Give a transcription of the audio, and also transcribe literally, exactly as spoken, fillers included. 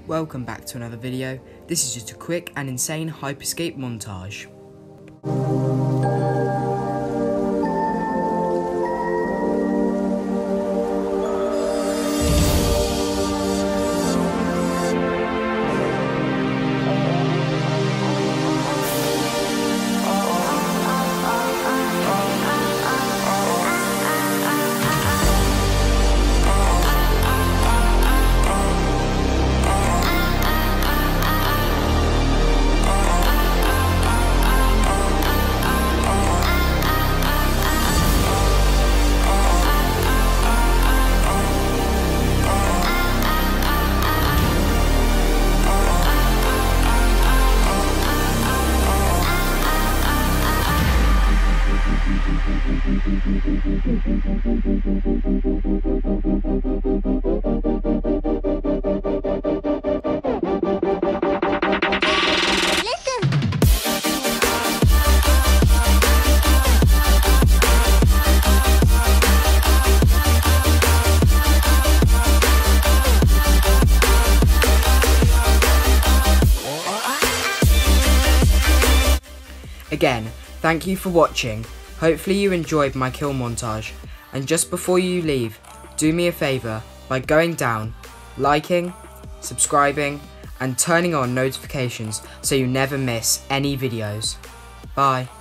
Welcome back to another video. This is just a quick and insane HYPERSCAPE montage. Again, thank you for watching. Hopefully you enjoyed my kill montage, and just before you leave, do me a favour by going down, liking, subscribing and turning on notifications so you never miss any videos. Bye.